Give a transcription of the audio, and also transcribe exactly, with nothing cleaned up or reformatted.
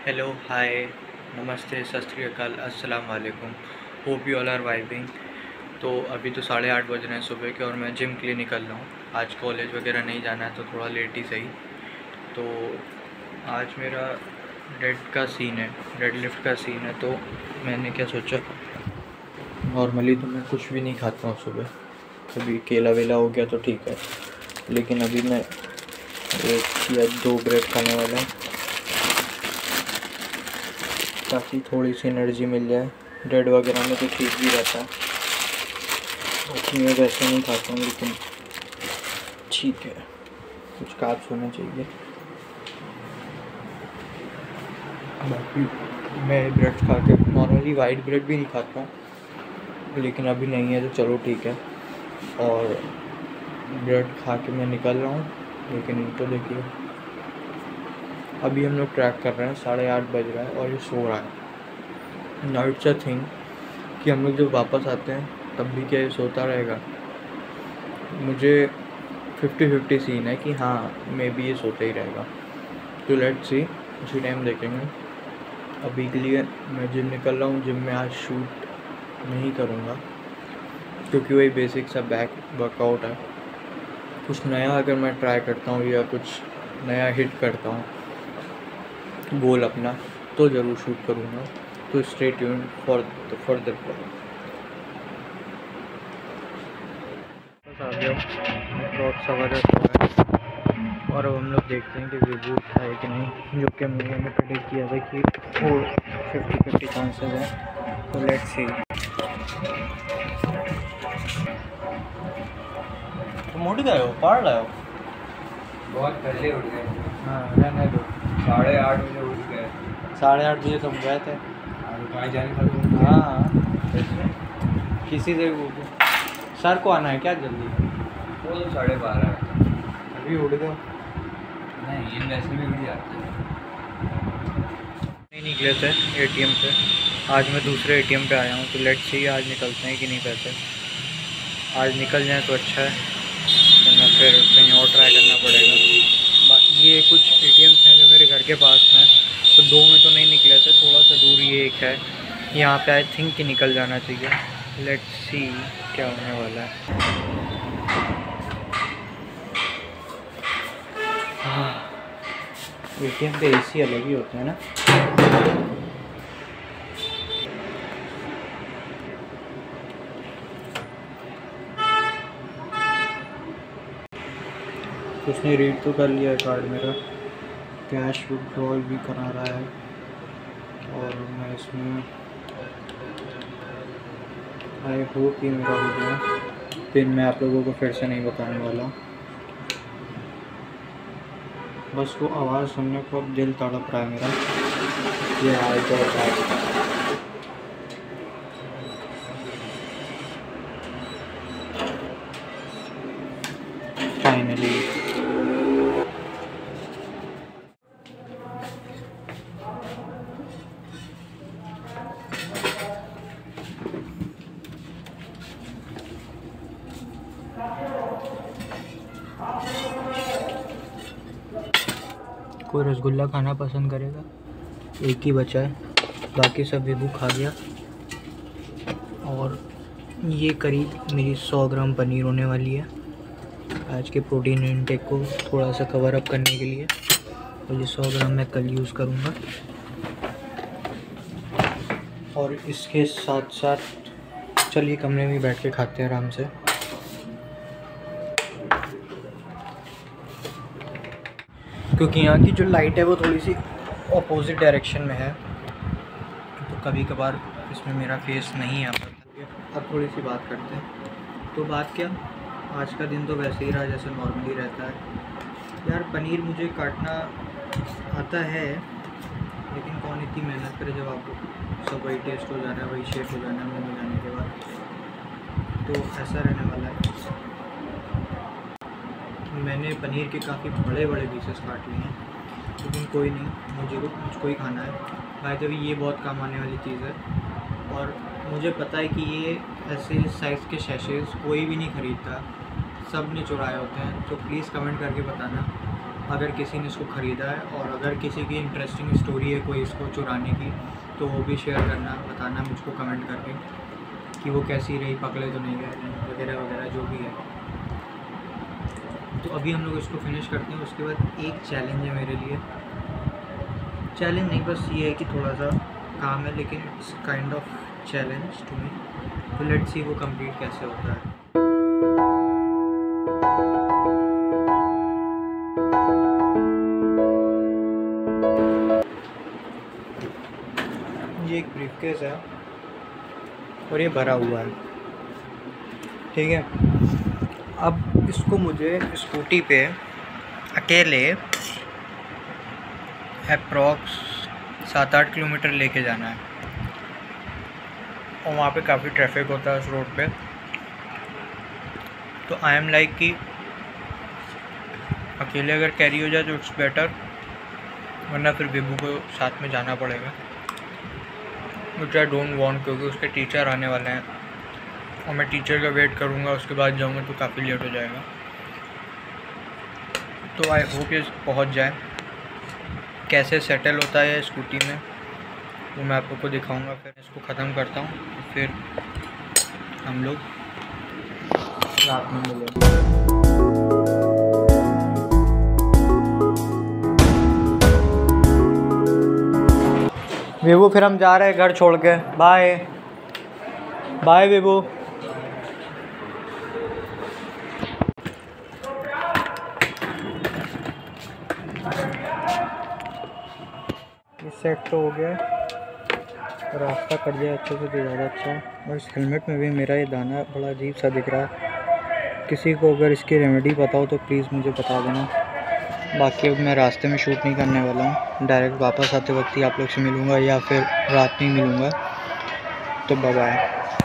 Hello, हाय, नमस्ते, सत श्री अकाल, अस्सलाम वालेकुम। Hope you all are vibing. तो अभी तो साढ़े आठ बज रहे हैं सुबह के और मैं जिम के लिए निकल रहा हूँ। आज कॉलेज वगैरह नहीं जाना है तो थोड़ा लेट ही सही। तो आज मेरा डेड का सीन है, डेड लिफ्ट का सीन है। तो मैंने क्या सोचा, नॉर्मली तो मैं कुछ भी नहीं खाता हूँ सुबह, कभी केला वेला हो गया तो ठीक है, लेकिन अभी मैं एक या दो ब्रेड खाने वाला हूँ ताकि थोड़ी सी एनर्जी मिल जाए। डेड वगैरह में तो ठीक भी रहता है, मैं वैसे नहीं खाता हूँ, लेकिन ठीक है, कुछ कार्ब्स होना चाहिए। बाकी मैं ब्रेड खा के नॉर्मली वाइट ब्रेड भी नहीं खाता हूँ, लेकिन अभी नहीं है तो चलो ठीक है। और ब्रेड खा के मैं निकल रहा हूँ, लेकिन तो देखिए अभी हम लोग ट्रैक कर रहे हैं, साढ़े आठ बज रहा है और ये सो रहा है। नाउ इट्स अ थिंग कि हम लोग जब वापस आते हैं तब भी क्या ये सोता रहेगा। मुझे फिफ्टी फिफ्टी सीन है कि हाँ मे बी ये सोता ही रहेगा। तो लेट्स सी, उसी टाइम देखेंगे। अभी के लिए मैं जिम निकल रहा हूँ। जिम में आज शूट नहीं करूँगा क्योंकि वही बेसिक सा बैक वर्कआउट है। कुछ नया अगर मैं ट्राई करता हूँ या कुछ नया हिट करता हूँ गोल अपना, तो ज़रूर शूट करूँगा। तो stay tuned for the for the बस आ गया हूँ, सवा दस हो गया और अब हम लोग देखते हैं कि विवो है कि नहीं, जो कि मैंने प्रेडिक्ट किया था कि वो फिफ्टी फिफ्टी चांसेस है। तो लेट्स सी। तुम उठ गए हो, पढ़ रहे हो? बहुत पहले उठ गए। हाँ रहने दो। साढ़े आठ बजे उठ गए। साढ़े आठ बजे तुम गए थे? कहाँ जाने का? हाँ किसी से भी सर को आना है क्या जल्दी? वो तो साढ़े बारह। अभी उठ गए? नहीं, ये वैसे भी उठ जाते हैं। नहीं निकले थे एटीएम से, आज मैं दूसरे एटीएम पे आया हूँ। तो लेट्स सी आज निकलते हैं कि नहीं पैसे। आज निकल जाए तो अच्छा है, वरना फिर कहीं और ट्राई करना पड़ेगा। बाकी ये कुछ एटीएम्स हैं जो मेरे घर के पास में, तो दो में तो नहीं निकले थे, थोड़ा सा दूर ये एक है, यहाँ पे आई थिंक कि निकल जाना चाहिए। लेट्स सी क्या होने वाला है। हाँ, एटीएम पे एसी अलग ही होते हैं ना। उसने रीड तो कर लिया है कार्ड मेरा, कैश विड्रॉल भी करा रहा है। और मैं इसमें आई होप कि मेरा हो गया। फिर मैं आप लोगों को फिर से नहीं बताने वाला, बस वो आवाज़ सुनने को अब दिल तड़प रहा है मेरा। ये आई तो फाइनली कोई रसगुल्ला खाना पसंद करेगा? एक ही बचा है, बाकी सब विभू खा गया। और ये करीब मेरी सौ ग्राम पनीर होने वाली है आज के प्रोटीन इनटेक को थोड़ा सा कवर अप करने के लिए। और ये सौ ग्राम मैं कल यूज़ करूँगा। और इसके साथ साथ चलिए कमरे में बैठ के खाते हैं आराम से। क्योंकि यहाँ की जो लाइट है वो थोड़ी सी अपोजिट डायरेक्शन में है, तो कभी कभार इसमें मेरा फेस नहीं आ पाता। अब थोड़ी सी बात करते हैं। तो बात क्या, आज का दिन तो वैसे ही रहा जैसे नॉर्मली रहता है। यार पनीर मुझे काटना आता है, लेकिन कौन इतनी मेहनत करे जब आपको सब वही टेस्ट हो जाना है, वही शेप हो जाना है मुँह में जाने के बाद। तो ऐसा रहने वाला है। मैंने पनीर के काफ़ी बड़े बड़े पीसेस काट लिए हैं, लेकिन कोई नहीं, मुझे मुझको ही खाना है। भाई जब ये बहुत काम आने वाली चीज़ है, और मुझे पता है कि ये ऐसे साइज़ के शैशेज़ कोई भी नहीं ख़रीदता, सब ने चुराए होते हैं। तो प्लीज़ कमेंट करके बताना अगर किसी ने इसको ख़रीदा है और अगर किसी की इंटरेस्टिंग स्टोरी है कोई इसको चुराने की, तो वो भी शेयर करना, बताना मुझको कमेंट करके कि वो कैसी रही, पकड़े तो नहीं गए वगैरह वगैरह जो भी है। तो अभी हम लोग इसको फिनिश करते हैं। उसके बाद एक चैलेंज है मेरे लिए, चैलेंज नहीं बस ये है कि थोड़ा सा काम है, लेकिन it's kind of challenge to me. तो लेट्स सी वो कंप्लीट कैसे होता है। ये एक ब्रीफकेस है और ये भरा हुआ है, ठीक है। अब इसको मुझे स्कूटी पे अकेले अप्रॉक्स सात आठ किलोमीटर लेके जाना है, और वहाँ पे काफ़ी ट्रैफिक होता है उस रोड पे। तो आई एम लाइक कि अकेले अगर कैरी हो जाए तो इट्स बेटर, वरना फिर बेबू को साथ में जाना पड़ेगा, विच आई डोंट वांट, क्योंकि उसके टीचर आने वाले हैं और मैं टीचर का वेट करूँगा, उसके बाद जाऊँगा तो काफ़ी लेट हो जाएगा। तो आई होप ये पहुँच जाए। कैसे सेटल होता है स्कूटी में वो मैं आप लोग को दिखाऊँगा। फिर इसको ख़त्म करता हूँ, फिर हम लोग रात में मिलेंगे। बेबू फिर हम जा रहे हैं घर छोड़ के, बाय बाय बेबू। ये सेट तो हो गया, रास्ता कट गया अच्छे से तो ज़्यादा अच्छा। और इस हेलमेट में भी मेरा ये दाना बड़ा अजीब सा दिख रहा है। किसी को अगर इसकी रेमेडी पता हो तो प्लीज़ मुझे बता देना। बाकी अब मैं रास्ते में शूट नहीं करने वाला हूँ, डायरेक्ट वापस आते वक्त ही आप लोग से मिलूँगा या फिर रात में ही मिलूँगा। तो बाय बाय।